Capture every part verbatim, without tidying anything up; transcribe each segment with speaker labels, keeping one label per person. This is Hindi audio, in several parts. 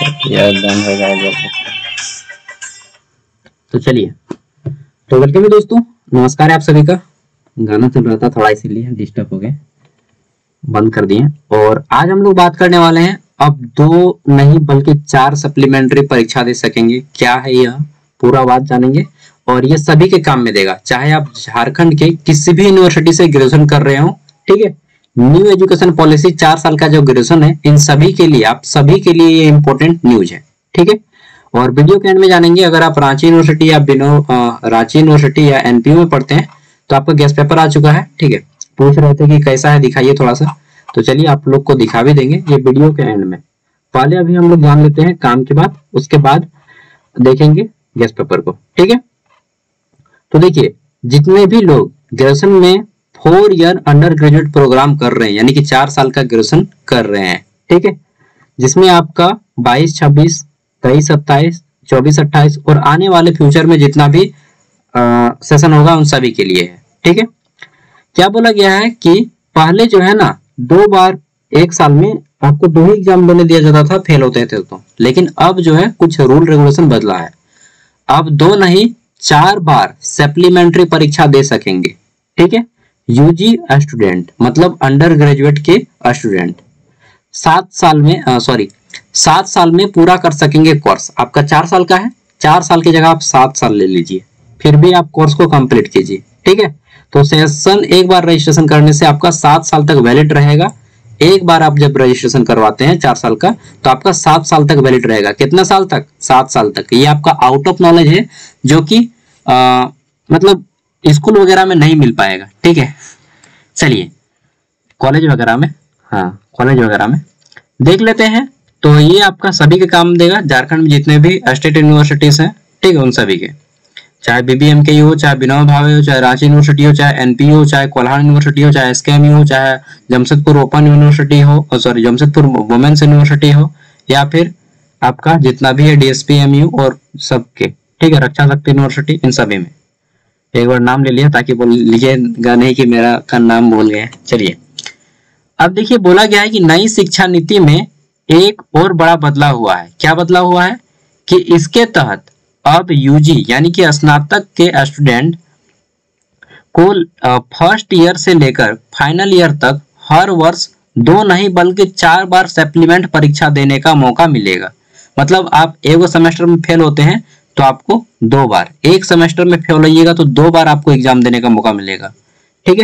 Speaker 1: यार डन हो जाएगा।
Speaker 2: तो चलिए, तो वेलकम है दोस्तों, नमस्कार है आप सभी का। गाना चल रहा था थोड़ा इसीलिए डिस्टर्ब हो गए, बंद कर दिए। और आज हम लोग बात करने वाले हैं, अब दो नहीं बल्कि चार सप्लीमेंट्री परीक्षा दे सकेंगे। क्या है यह, पूरा बात जानेंगे। और ये सभी के काम में देगा, चाहे आप झारखंड के किसी भी यूनिवर्सिटी से ग्रेजुएशन कर रहे हो, ठीक है। न्यू एजुकेशन पॉलिसी चार साल का जो ग्रेजुएशन है, इन सभी के लिए, आप सभी के लिए ये इंपॉर्टेंट न्यूज है, ठीक है। और वीडियो के एंड में जानेंगे, अगर आप रांची यूनिवर्सिटी या बिनो रांची यूनिवर्सिटी या एनपीयू में पढ़ते हैं तो आपका गेस्ट पेपर आ चुका है, ठीक है। पूछ रहे थे कि कैसा है, दिखाइए थोड़ा सा। तो चलिए आप लोग को दिखा भी देंगे ये वीडियो के एंड में। पहले अभी हम लोग जान लेते हैं काम की बात, उसके बाद देखेंगे गेस्ट पेपर को, ठीक है। तो देखिए, जितने भी लोग ग्रेजुएशन में four year under graduate programme कर रहे हैं, यानी कि चार साल का ग्रेजुएशन कर रहे हैं, ठीक है, जिसमें आपका बाईस छब्बीस तेईस सत्ताईस चौबीस अट्ठाईस और आने वाले फ्यूचर में जितना भी आ, सेशन होगा उन सभी के लिए है, ठीक है। क्या बोला गया है कि पहले जो है ना, दो बार एक साल में आपको दो ही एग्जाम देने दिया जाता था, फेल होते थे तो। लेकिन अब जो है कुछ रूल रेगुलेशन बदला है, अब दो नहीं चार बार सप्लीमेंट्री परीक्षा दे सकेंगे, ठीक है। यूजी स्टूडेंट मतलब अंडर ग्रेजुएट के स्टूडेंट सात साल में सॉरी सात साल में पूरा कर सकेंगे कोर्स। आपका चार साल का है, चार साल की जगह आप सात साल ले लीजिए, फिर भी आप कोर्स को कंप्लीट कीजिए, ठीक है। तो सेशन एक बार रजिस्ट्रेशन करने से आपका सात साल तक वैलिड रहेगा। एक बार आप जब रजिस्ट्रेशन करवाते हैं चार साल का, तो आपका सात साल तक वैलिड रहेगा। कितना साल तक? सात साल तक। ये आपका आउट ऑफ नॉलेज है, जो कि मतलब स्कूल वगैरह में नहीं मिल पाएगा, ठीक है। चलिए कॉलेज वगैरह में, हाँ कॉलेज वगैरह में देख लेते हैं। तो ये आपका सभी के काम देगा, झारखंड में जितने भी स्टेट यूनिवर्सिटीज हैं, ठीक है, उन सभी के, चाहे बीबीएमके हो, चाहे विनोबा भावे हो, चाहे रांची यूनिवर्सिटी हो, चाहे एनपीयू हो, चाहे कोल्हान यूनिवर्सिटी हो, चाहे एसकेएमयू हो, चाहे जमशेदपुर ओपन यूनिवर्सिटी हो, सॉरी जमशेदपुर वुमेन्स यूनिवर्सिटी हो, या फिर आपका जितना भी है डीएसपीएमयू और सबके, ठीक है, रक्षा शक्ति यूनिवर्सिटी, इन सभी में एक बार नाम ले लिया ताकि बोल लीजिएगा नहीं कि मेरा का नाम भूल गए। चलिए अब देखिए, बोला गया है कि नई शिक्षा नीति में एक और बड़ा बदलाव हुआ है। क्या बदलाव हुआ है कि इसके तहत अब यूजी यानी कि स्नातक के स्टूडेंट को फर्स्ट ईयर से लेकर फाइनल ईयर तक हर वर्ष दो नहीं बल्कि चार बार सप्लीमेंट परीक्षा देने का मौका मिलेगा। मतलब आप एक सेमेस्टर में फेल होते हैं तो आपको दो बार, एक सेमेस्टर में फेल होइएगा तो दो बार आपको एग्जाम देने का मौका मिलेगा, ठीक है।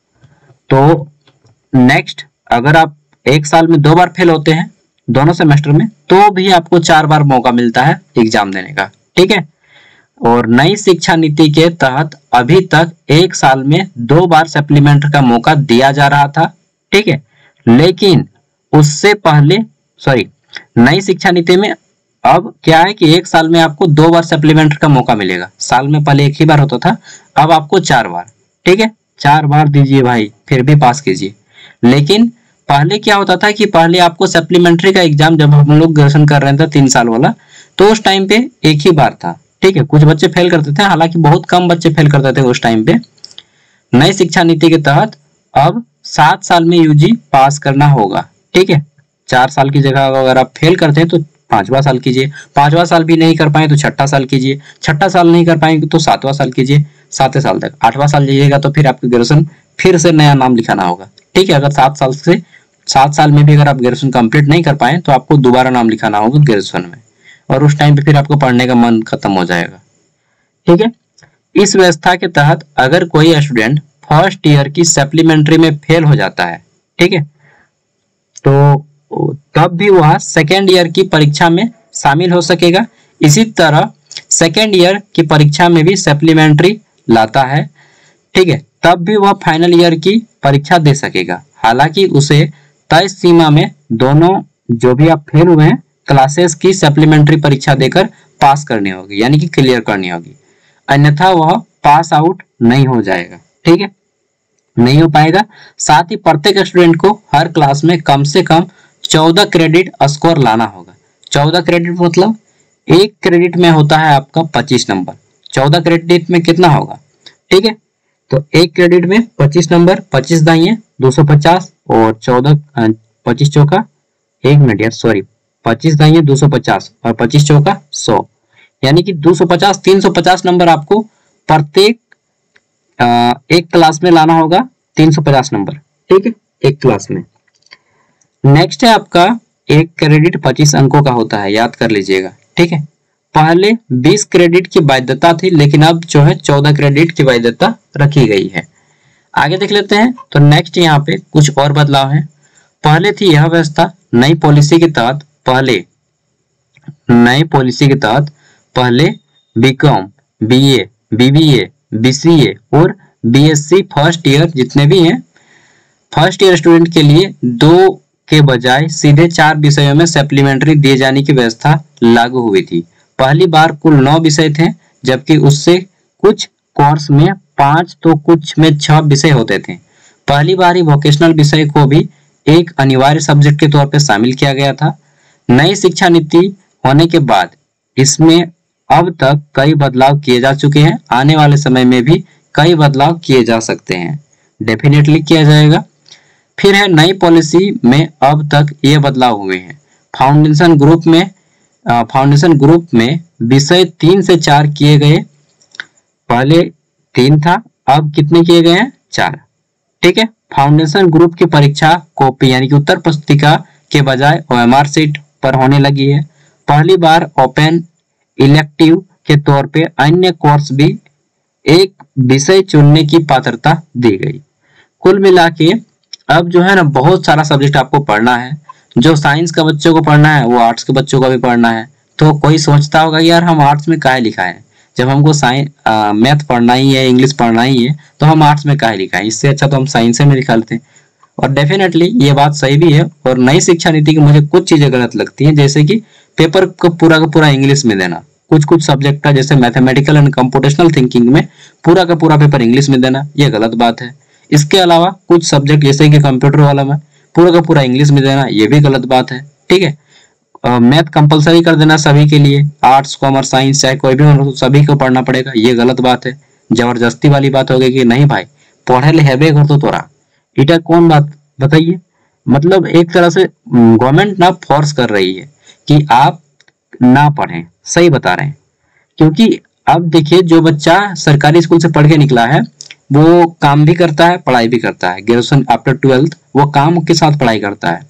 Speaker 2: तो नेक्स्ट, अगर आप एक साल में दो बार फेल होते हैं दोनों सेमेस्टर में, तो भी आपको चार बार मौका मिलता है एग्जाम देने का, ठीक है। और नई शिक्षा नीति के तहत अभी तक एक साल में दो बार सप्लीमेंट का मौका दिया जा रहा था, ठीक है। लेकिन उससे पहले, सॉरी, नई शिक्षा नीति में अब क्या है कि एक साल में आपको दो बार सप्लीमेंट का मौका मिलेगा। साल में पहले एक ही बार होता था, अब आपको चार बार, ठीक है, चार बार दीजिए भाई, फिर भी पास कीजिए। लेकिन पहले क्या होता था कि पहले आपको सप्लीमेंट्री का एग्जाम, जब हम लोग ग्रेजुएशन कर रहे थे तीन साल वाला, तो उस टाइम पे एक ही बार था, ठीक है। कुछ बच्चे फेल करते थे, हालांकि बहुत कम बच्चे फेल करते थे उस टाइम पे। नई शिक्षा नीति के तहत अब सात साल में यूजी पास करना होगा, ठीक है। चार साल की जगह अगर आप फेल करते हैं तो पांचवा साल कीजिए, पांचवा साल भी नहीं कर पाए तो छठा साल कीजिए, छठा साल नहीं कर पाएंगे तो सातवां साल कीजिए, सातवें साल तक, आठवां साल जाइएगा तो फिर आपको ग्रेजुएशन फिर से नया नाम लिखाना होगा, ठीक है। अगर सात साल से सात साल में भी अगर आप ग्रेजुएशन कंप्लीट नहीं कर पाए तो आपको दोबारा नाम लिखाना होगा ग्रेजुएशन में, और उस टाइम पे फिर आपको पढ़ने का मन खत्म हो जाएगा, ठीक है। इस व्यवस्था के तहत अगर कोई स्टूडेंट फर्स्ट ईयर की सप्लीमेंट्री में फेल हो जाता है, ठीक है, तो तब भी वह सेकेंड ईयर की परीक्षा में शामिल हो सकेगा। इसी तरह सेकेंड ईयर की परीक्षा में भी सप्लीमेंट्री लाता है, ठीक है, तब भी वह फाइनल ईयर की परीक्षा दे सकेगा। हालांकि उसे तय सीमा में दोनों जो भी आप फेल हुए हैं क्लासेस की सप्लीमेंट्री परीक्षा देकर पास करनी होगी, यानी कि क्लियर करनी होगी, अन्यथा वह पास आउट नहीं हो जाएगा, ठीक है, नहीं हो पाएगा। साथ ही प्रत्येक स्टूडेंट को हर क्लास में कम से कम चौदह क्रेडिट स्कोर लाना होगा। चौदह क्रेडिट मतलब एक क्रेडिट में होता है आपका पच्चीस नंबर, चौदह क्रेडिट में कितना होगा, ठीक है। तो एक क्रेडिट में पच्चीस नंबर, पच्चीस दाइए दो सौ पचास, और चौदह पच्चीस चौका एक मिनट यार सॉरी पच्चीस दाइए दो सौ पचास और पच्चीस चौका सौ, यानी कि दो सौ पचास तीन सौ पचास नंबर आपको प्रत्येक एक क्लास में लाना होगा, तीन सौ पचास नंबर, ठीक है, एक क्लास में। नेक्स्ट है आपका एक क्रेडिट पच्चीस अंकों का होता है, याद कर लीजिएगा, ठीक है। पहले बीस क्रेडिट की बाध्यता थी, लेकिन अब जो है चौदह क्रेडिट की बाध्यता रखी गई है। आगे देख लेते हैं। तो नेक्स्ट यहाँ पे कुछ और बदलाव है। पहले थी यह व्यवस्था, नई पॉलिसी के तहत पहले नई पॉलिसी के तहत पहले बीकॉम, बीए, बीबीए, बीसीए और बीएससी फर्स्ट ईयर जितने भी हैं फर्स्ट ईयर स्टूडेंट के लिए दो के बजाय सीधे चार विषयों में सप्लीमेंट्री दिए जाने की व्यवस्था लागू हुई थी। पहली बार कुल नौ विषय थे, जबकि उससे कुछ कोर्स में पांच तो कुछ में छह विषय होते थे। पहली बार ही वोकेशनल विषय को भी एक अनिवार्य सब्जेक्ट के तौर पर शामिल किया गया था। नई शिक्षा नीति होने के बाद इसमें अब तक कई बदलाव किए जा चुके हैं, आने वाले समय में भी कई बदलाव किए जा सकते हैं, डेफिनेटली किया जाएगा। फिर है नई पॉलिसी में अब तक ये बदलाव हुए हैं। फाउंडेशन ग्रुप में फाउंडेशन ग्रुप में विषय तीन से चार किए गए, पहले तीन था, अब कितने किए गए हैं? चार, ठीक है। फाउंडेशन ग्रुप की परीक्षा कॉपी यानी कि उत्तर पुस्तिका के बजाय ओएमआर सीट पर होने लगी है। पहली बार ओपन इलेक्टिव के तौर पे अन्य कोर्स भी एक विषय चुनने की पात्रता दी गई। कुल मिला के अब जो है ना बहुत सारा सब्जेक्ट आपको पढ़ना है। जो साइंस का बच्चों को पढ़ना है वो आर्ट्स के बच्चों को भी पढ़ना है। तो कोई सोचता होगा यार हम आर्ट्स में काहे लिखा है, जब हमको साइंस मैथ पढ़ना ही है, इंग्लिश पढ़ना ही है, तो हम आर्ट्स में काहे लिखा है, इससे अच्छा तो हम साइंस में लिखा लेते हैं। और डेफिनेटली ये बात सही भी है। और नई शिक्षा नीति की मुझे कुछ चीजें गलत लगती हैं, जैसे कि पेपर को पूरा का पूरा इंग्लिश में देना, कुछ कुछ सब्जेक्ट का जैसे मैथमेटिकल एंड कंप्यूटेशनल थिंकिंग में पूरा का पूरा पेपर इंग्लिश में देना, ये गलत बात है। इसके अलावा कुछ सब्जेक्ट जैसे कि कंप्यूटर वाला में पूरा का पूरा इंग्लिश में देना, ये भी गलत बात है, ठीक है। मैथ कंपलसरी कर देना सभी के लिए, आर्ट्स कॉमर्स साइंस चाहे कोई भी हो सभी को पढ़ना पड़ेगा, ये गलत बात है। जबरदस्ती वाली बात हो गई कि नहीं भाई पढ़े ले हेबे कर तो तोरा, इटा कौन बात बताइए। मतलब एक तरह से गवर्नमेंट ना फोर्स कर रही है कि आप ना पढ़ें, सही बता रहे हैं। क्योंकि अब देखिए जो बच्चा सरकारी स्कूल से पढ़ के निकला है वो काम भी करता है पढ़ाई भी करता है, ग्रेजुएशन आफ्टर ट्वेल्थ वो काम के साथ पढ़ाई करता है।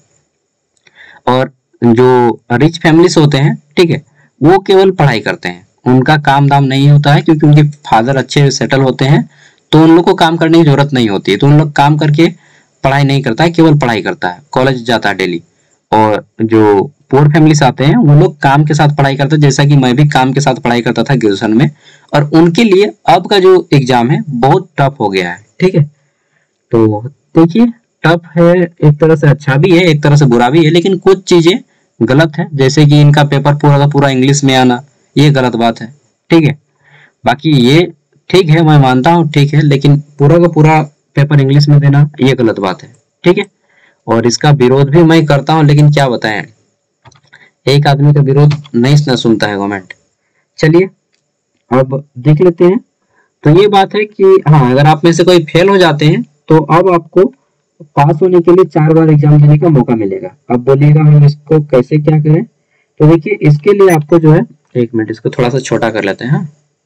Speaker 2: और जो रिच फैमिलीज होते हैं, ठीक है, वो केवल पढ़ाई करते हैं, उनका काम दाम नहीं होता है, क्योंकि उनके फादर अच्छे सेटल होते हैं, तो उन लोग को काम करने की जरूरत नहीं होती है। तो उन लोग काम करके पढ़ाई नहीं करता है, केवल पढ़ाई करता है, कॉलेज जाता है डेली। और जो पुअर फैमिली से आते हैं वो लोग काम के साथ पढ़ाई करते हैं, जैसा कि मैं भी काम के साथ पढ़ाई करता था ग्रेजुएशन में। और उनके लिए अब का जो एग्जाम है बहुत टफ हो गया है, ठीक है। तो देखिए टफ है, एक तरह से अच्छा भी है, एक तरह से बुरा भी है, लेकिन कुछ चीजें गलत है, जैसे कि इनका पेपर पूरा का पूरा इंग्लिश में आना, ये गलत बात है, ठीक है। बाकी ये ठीक है, मैं मानता हूँ ठीक है, लेकिन पूरा का पूरा पेपर इंग्लिश में देना ये गलत बात है, ठीक है। और इसका विरोध भी मैं करता हूँ, लेकिन क्या बताएं, एक आदमी का विरोध नहीं ना सुनता है गवर्नमेंट। चलिए अब देख लेते हैं। तो ये बात है कि हाँ, अगर आप में से कोई फेल हो जाते हैं तो अब आपको पास होने के लिए चार बार एग्जाम देने का मौका मिलेगा। अब बोलिएगा हम इसको कैसे क्या करें। तो देखिए इसके लिए आपको जो है, एक मिनट इसको थोड़ा सा छोटा कर लेते हैं। हाँ,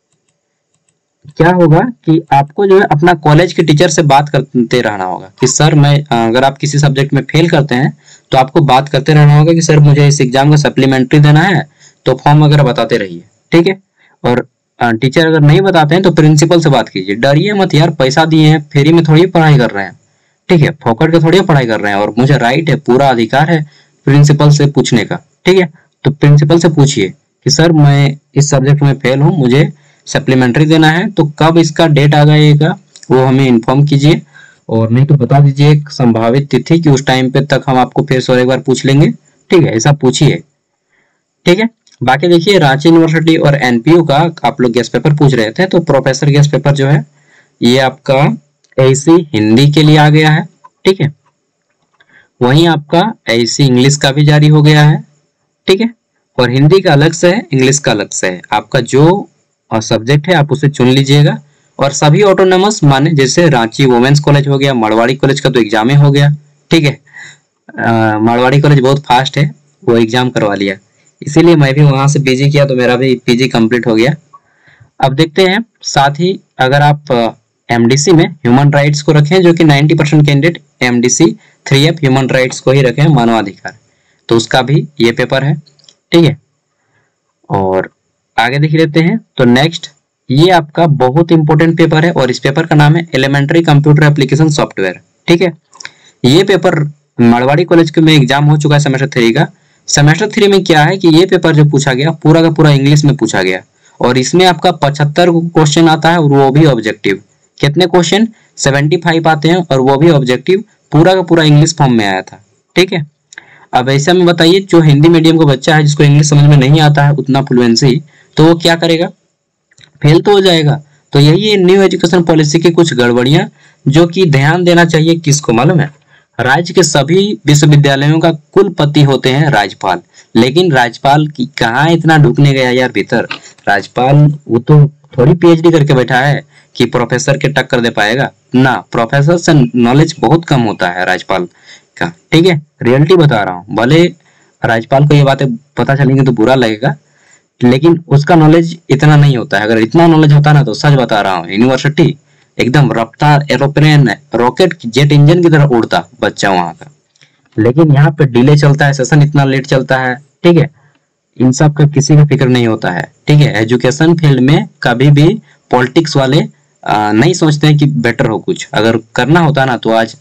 Speaker 2: क्या होगा कि आपको जो है अपना कॉलेज के टीचर से बात करते रहना होगा कि सर मैं, अगर आप किसी सब्जेक्ट में फेल करते हैं तो आपको बात करते रहना होगा कि सर मुझे इस एग्जाम का सप्लीमेंट्री देना है, तो फॉर्म वगैरह बताते रहिए, ठीक है। और टीचर अगर नहीं बताते हैं तो प्रिंसिपल से बात कीजिए, डरिए मत यार, पैसा दिए हैं, फ्री में थोड़ी पढ़ाई कर रहे हैं, ठीक है, फोकट के थोड़ी पढ़ाई कर रहे हैं। और मुझे राइट है, पूरा अधिकार है प्रिंसिपल से पूछने का, ठीक है। तो प्रिंसिपल से पूछिए कि सर मैं इस सब्जेक्ट में फेल हूँ, मुझे सप्लीमेंट्री देना है, तो कब इसका डेट आ जाएगा वो हमें इन्फॉर्म कीजिए, और नहीं तो बता दीजिए एक संभावित तिथि कि उस टाइम पे तक हम आपको फिर से और एक बार पूछ लेंगे, ठीक है, ऐसा पूछिए, ठीक है। बाकी देखिए रांची यूनिवर्सिटी और एनपीयू का आप लोग गेस्ट पेपर पूछ रहे थे, तो प्रोफेसर गेस्ट पेपर जो है ये आपका एसी हिंदी के लिए आ गया है, ठीक है। वहीं आपका एसी इंग्लिश का भी जारी हो गया है, ठीक है। और हिंदी का अलग से है, इंग्लिश का अलग से है, आपका जो सब्जेक्ट है आप उसे चुन लीजिएगा। और सभी ऑटोनोमस माने जैसे रांची वुमेन्स कॉलेज हो गया, मारवाड़ी कॉलेज का तो एग्जाम हो गया, ठीक है। मारवाड़ी कॉलेज बहुत फास्ट है, वो एग्जाम करवा लिया, इसीलिए मैं भी वहां से पीजी किया, तो मेरा भी पीजी कंप्लीट हो गया। अब देखते हैं साथ ही अगर आप एमडीसी में ह्यूमन राइट्स को रखें, जो कि नब्बे percent candidate MDC three F human rights को ही रखें, मानवाधिकार, तो उसका भी ये पेपर है, ठीक है। और आगे देख लेते हैं। तो नेक्स्ट ये आपका बहुत इंपॉर्टेंट पेपर है और इस पेपर का नाम है एलिमेंट्री कंप्यूटर एप्लीकेशन सॉफ्टवेयर, ठीक है। ये पेपर मारवाड़ी कॉलेज के में एग्जाम हो चुका है सेमेस्टर थ्री का। सेमेस्टर थ्री में क्या है कि ये पेपर जो पूछा गया पूरा का पूरा इंग्लिश में पूछा गया और इसमें आपका पचहत्तर क्वेश्चन आता है और वो भी ऑब्जेक्टिव। कितने क्वेश्चन? पचहत्तर आते हैं और वो भी ऑब्जेक्टिव, पूरा का पूरा इंग्लिश फॉर्म में आया था, ठीक है। अब ऐसा में बताइए, जो हिंदी मीडियम का बच्चा है जिसको इंग्लिश समझ में नहीं आता है उतना फ्लुएंसी, तो वो क्या करेगा? फेल तो हो जाएगा। तो यही है न्यू एजुकेशन पॉलिसी की कुछ गड़बड़ियां, जो कि ध्यान देना चाहिए। किसको मालूम है? राज्य के सभी विश्वविद्यालयों का कुलपति होते हैं राज्यपाल, लेकिन राज्यपाल की कहाँ इतना ढुकने गया यार भीतर। राज्यपाल वो तो थोड़ी पीएचडी करके बैठा है कि प्रोफेसर के टक्कर दे पाएगा ना, प्रोफेसर से नॉलेज बहुत कम होता है राज्यपाल का, ठीक है। रियलिटी बता रहा हूँ, भले राज्यपाल को ये बातें पता चलेंगी तो बुरा लगेगा, लेकिन उसका नॉलेज इतना नहीं होता है। अगर इतना नॉलेज होता ना तो सच बता रहा हूँ, यूनिवर्सिटी एकदम रफ्तार एरोप्लेन रॉकेट जेट इंजन की तरह उड़ता बच्चा वहां का। लेकिन यहाँ पे डिले चलता है, सेशन इतना लेट चलता है, ठीक है। इन सब का किसी का फिक्र नहीं होता है, ठीक है। एजुकेशन फील्ड में कभी भी पॉलिटिक्स वाले आ, नहीं सोचते हैं कि बेटर हो कुछ। अगर करना होता ना तो आज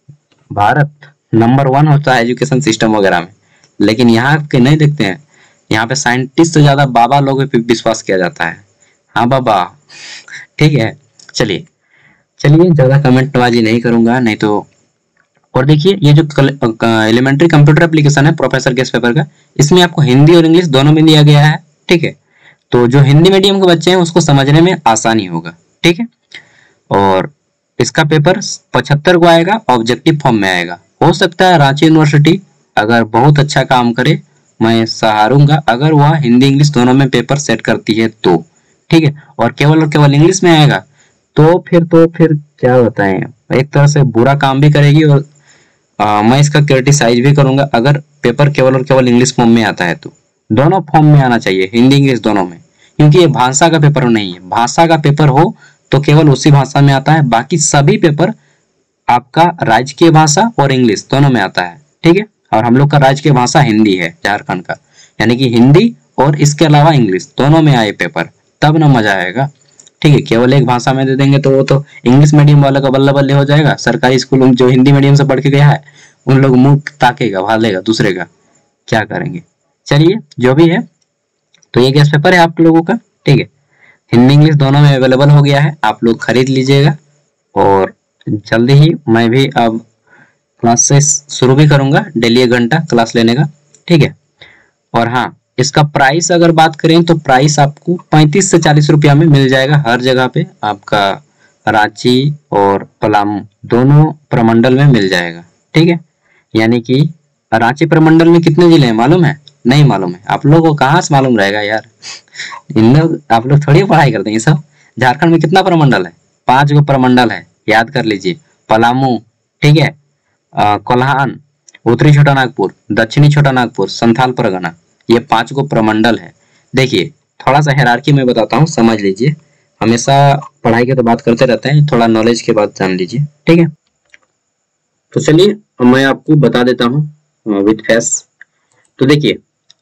Speaker 2: भारत नंबर वन होता है एजुकेशन सिस्टम वगैरह में, लेकिन यहाँ के नहीं देखते हैं। यहाँ पे साइंटिस्ट से ज्यादा बाबा लोगों पे विश्वास किया जाता है। हाँ बाबा, ठीक है। चलिए चलिए ज्यादा कमेंटबाजी नहीं करूंगा, नहीं तो। और देखिए ये जो एलिमेंट्री कंप्यूटर एप्लीकेशन है प्रोफेसर के इस पेपर का, इसमें आपको हिंदी और इंग्लिश दोनों में दिया गया है, ठीक है। तो जो हिंदी मीडियम के बच्चे हैं उसको समझने में आसानी होगा, ठीक है। और इसका पेपर पचहत्तर को आएगा, ऑब्जेक्टिव फॉर्म में आएगा। हो सकता है रांची यूनिवर्सिटी अगर बहुत अच्छा काम करे, मैं सहारूंगा अगर वह हिंदी इंग्लिश दोनों में पेपर सेट करती है तो, ठीक है। और केवल और केवल इंग्लिश में आएगा तो फिर तो फिर क्या बताएं, एक तरह से बुरा काम भी करेगी। और आ, मैं इसका क्रिटिसाइज भी करूंगा अगर पेपर केवल और केवल इंग्लिश फॉर्म में आता है तो। दोनों फॉर्म में आना चाहिए, हिंदी इंग्लिश दोनों में, क्योंकि ये भाषा का पेपर नहीं है। भाषा का पेपर हो तो केवल उसी भाषा में आता है, बाकी सभी पेपर आपका राजकीय भाषा और इंग्लिश दोनों में आता है, ठीक है। और हम लोग का राजकीय भाषा हिंदी है झारखंड का, यानी कि हिंदी और इसके अलावा इंग्लिश दोनों में आए पेपर, तब ना मजा आएगा, ठीक है। केवल एक भाषा में दे देंगे तो वो तो इंग्लिश मीडियम वाला का बल्ला बल्ले हो जाएगा। सरकारी स्कूल जो हिंदी मीडियम से पढ़ के गया है उन लोग मुंह ताकेगा, भालेगा दूसरे का, क्या करेंगे। चलिए जो भी है, तो ये गैस पेपर है आप लोगों का, ठीक है। हिंदी इंग्लिश दोनों में अवेलेबल हो गया है, आप लोग खरीद लीजिएगा। और जल्दी ही मैं भी अब क्लास से शुरू भी करूंगा, डेली एक घंटा क्लास लेने का, ठीक है। और हाँ, इसका प्राइस अगर बात करें तो प्राइस आपको पैंतीस से चालीस रुपया में मिल जाएगा हर जगह पे, आपका रांची और पलामू दोनों प्रमंडल में मिल जाएगा, ठीक है। यानी कि रांची प्रमंडल में कितने जिले हैं मालूम है? नहीं मालूम है। आप लोगों को कहाँ से मालूम रहेगा यार, इन लोग आप लोग थोड़ी पढ़ाई करते हैं सब। झारखंड में कितना प्रमंडल है? पांच गो प्रमंडल है, याद कर लीजिए। पलामू, ठीक है, कोल्हान, उत्तरी छोटा नागपुर, दक्षिणी छोटा नागपुर, संथाल परगना, ये पांच गो प्रमंडल है। देखिए थोड़ा सा हायरार्की में बताता हूँ, समझ लीजिए। हमेशा पढ़ाई की तो बात करते रहते हैं, थोड़ा नॉलेज की बात जान लीजिए, ठीक है। तो चलिए मैं आपको बता देता हूँ विथ फेस। तो देखिए,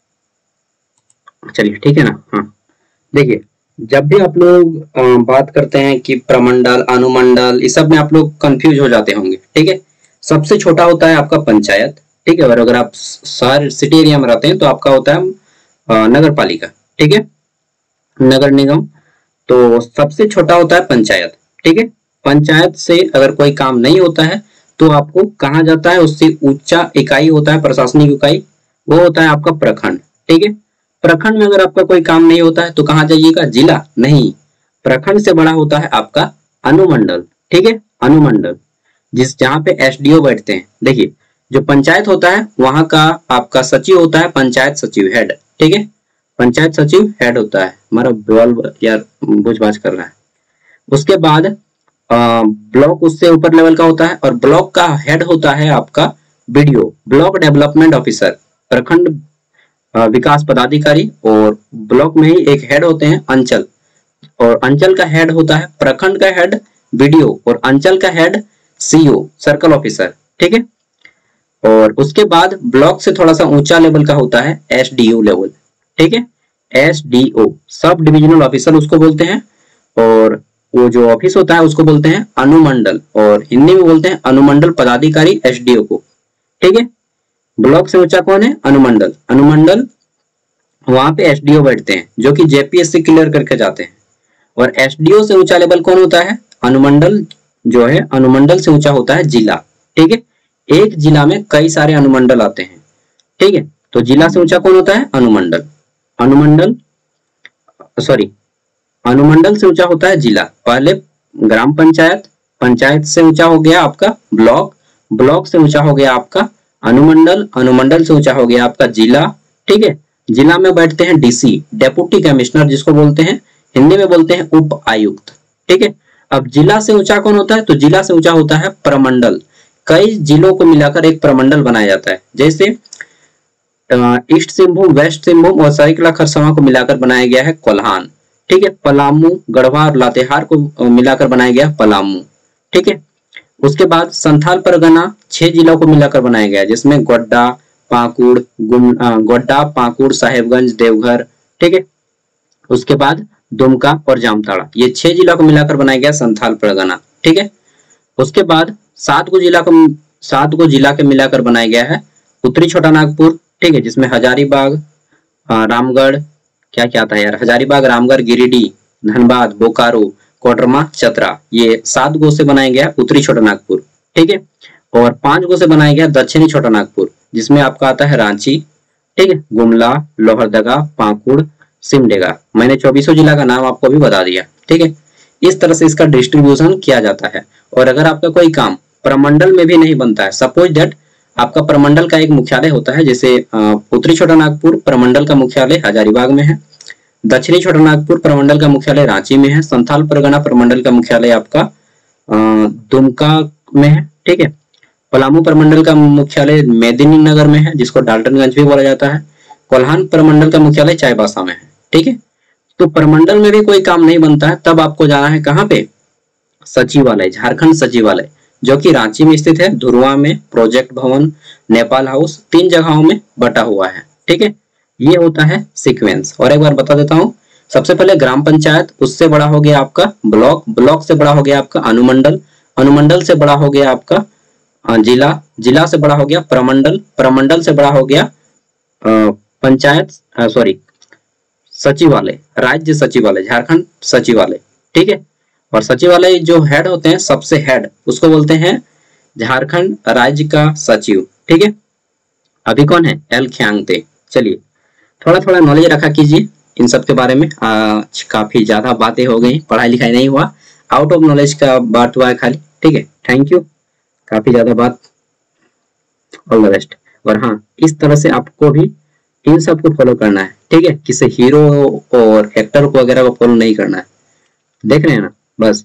Speaker 2: चलिए ठीक है ना। हाँ देखिए, जब भी आप लोग बात करते हैं कि प्रमंडल, अनुमंडल, इस सब में आप लोग कंफ्यूज हो जाते होंगे, ठीक है। सबसे छोटा होता है आपका पंचायत, ठीक है। और अगर आप शहर सिटी एरिया में रहते हैं तो आपका होता है नगर पालिका, ठीक है, नगर निगम। तो सबसे छोटा होता है पंचायत, ठीक है। पंचायत से अगर कोई काम नहीं होता है तो आपको कहा जाता है, उससे ऊंचा इकाई होता है, प्रशासनिक इकाई, वो होता है आपका प्रखंड, ठीक है। प्रखंड में अगर आपका कोई काम नहीं होता है तो कहाँ जाइएगा? जिला नहीं, प्रखंड से बड़ा होता है आपका अनुमंडल, ठीक है। अनुमंडल जिस जहाँ पे एसडीओ बैठते हैं। देखिए जो पंचायत होता है वहां का आपका सचिव होता है पंचायत सचिव, हेड, ठीक है। पंचायत सचिव हेड होता है। हमारा बॉल यार बुझबाज कर रहा है। उसके बाद ब्लॉक उससे ऊपर लेवल का होता है और ब्लॉक का हेड होता है आपका बीडीओ, ब्लॉक डेवलपमेंट ऑफिसर, प्रखंड विकास पदाधिकारी, और ब्लॉक में ही एक हेड होते हैं अंचल, और अंचल का हेड होता है, प्रखंड का हेड बीडीओ, और अंचल का हेड सीओ सर्कल ऑफिसर, ठीक है। और उसके बाद ब्लॉक से थोड़ा सा ऊंचा लेवल का होता है एसडीओ लेवल, ठीक है। एसडीओ सब डिविजनल ऑफिसर उसको बोलते हैं, और वो जो ऑफिस होता है उसको बोलते हैं अनुमंडल, और हिंदी में बोलते हैं अनुमंडल पदाधिकारी एसडीओ को, ठीक है। ब्लॉक से ऊंचा कौन है? अनुमंडल। अनुमंडल वहां पे एसडीओ बैठते हैं जो कि जेपीएससी क्लियर करके जाते हैं। और एसडीओ से ऊंचा लेवल कौन होता है? अनुमंडल जो है, अनुमंडल से ऊंचा होता है जिला, ठीक है। एक जिला में कई सारे अनुमंडल आते हैं, ठीक है। तो जिला से ऊंचा कौन होता है? अनुमंडल। अनुमंडल सॉरी अनुमंडल से ऊंचा होता है जिला। पहले ग्राम पंचायत, पंचायत से ऊंचा हो गया आपका ब्लॉक, ब्लॉक से ऊंचा हो गया आपका अनुमंडल, अनुमंडल से ऊंचा हो गया आपका जिला, ठीक है। जिला में बैठते हैं डीसी, डेप्यूटी कमिश्नर जिसको बोलते हैं, हिंदी में बोलते हैं उप आयुक्त, ठीक है। अब जिला से ऊंचा कौन होता है? तो जिला से ऊंचा होता है प्रमंडल। कई जिलों को मिलाकर एक प्रमंडल बनाया जाता है, जैसे ईस्ट सिंहभूम, वेस्ट सिंहभूम और सरायकेला खरसावां को मिलाकर बनाया गया है कोल्हान, ठीक है। पलामू, गढ़वा और लातेहार को मिलाकर बनाया गया पलामू, ठीक है। उसके बाद संथाल परगना छह जिलों को मिलाकर बनाया गया है, जिसमें गोड्डा, पाकुड़, गोड्डा, पाकुड़, साहेबगंज, देवघर, ठीक है। उसके बाद दुमका और जामताड़ा, ये छह जिलों को मिलाकर बनाया गया संथाल परगना, ठीक है। उसके बाद सात को जिला को सात को जिला के मिलाकर बनाया गया है उत्तरी छोटा नागपुर, ठीक है, जिसमें हजारीबाग, रामगढ़, क्या क्या आता है यार, हजारीबाग, रामगढ़, गिरिडीह, धनबाद, बोकारो, कोडरमा, चतरा, ये सात गो से बनाया गया उत्तरी छोटा नागपुर, ठीक है। और पांच गो से बनाया गया दक्षिणी छोटा नागपुर, जिसमें आपका आता है रांची, ठीक है, गुमला, लोहरदगा, पाकुड़, सिमडेगा। मैंने चौबीसों जिला का नाम आपको भी बता दिया, ठीक है। इस तरह से इसका डिस्ट्रीब्यूशन किया जाता है। और अगर आपका कोई काम प्रमंडल में भी नहीं बनता है, सपोज दैट आपका प्रमंडल का एक मुख्यालय होता है, जैसे उत्तरी छोटा नागपुर प्रमंडल का मुख्यालय हजारीबाग में है, दक्षिणी छोटा नागपुर प्रमंडल का मुख्यालय रांची में है, संथाल परगना प्रमंडल का मुख्यालय आपका दुमका में है, ठीक है। पलामू प्रमंडल का मुख्यालय मेदिनीनगर में है, जिसको डाल्टनगंज भी बोला जाता है। कोल्हान प्रमंडल का मुख्यालय चाईबासा में है, ठीक है। तो प्रमंडल में भी कोई काम नहीं बनता है, तब आपको जाना है कहाँ पे? सचिवालय, झारखंड सचिवालय, जो कि रांची में स्थित है, धुरवा में, प्रोजेक्ट भवन, नेपाल हाउस, तीन जगहों में बटा हुआ है, ठीक है। ये होता है सीक्वेंस। और एक बार बता देता हूँ, सबसे पहले ग्राम पंचायत, उससे बड़ा हो गया आपका ब्लॉक, ब्लॉक से बड़ा हो गया आपका अनुमंडल, अनुमंडल से बड़ा हो गया आपका जिला, जिला से बड़ा हो गया प्रमंडल, प्रमंडल से बड़ा हो गया पंचायत सॉरी सचिवालय, राज्य सचिवालय, झारखंड सचिवालय, ठीक है। और सचिवालय जो हेड होते हैं, सबसे हेड, उसको बोलते हैं झारखंड राज्य का सचिव, ठीक है। अभी कौन है? एल ख्यांगते। चलिए थोड़ा थोड़ा नॉलेज रखा कीजिए इन सब के बारे में। आज काफी ज्यादा बातें हो गई, पढ़ाई लिखाई नहीं हुआ, आउट ऑफ नॉलेज का बात हुआ है खाली, ठीक है। थैंक यू, काफी ज्यादा बात, ऑल द बेस्ट। और हाँ, इस तरह से आपको भी इन सब को फॉलो करना है, ठीक है। किसी हीरो और एक्टर को वगैरह को फॉलो नहीं करना है, देख रहे हैं ना, बस।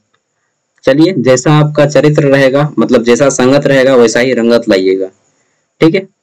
Speaker 2: चलिए, जैसा आपका चरित्र रहेगा, मतलब जैसा संगत रहेगा, वैसा ही रंगत लाइएगा, ठीक है।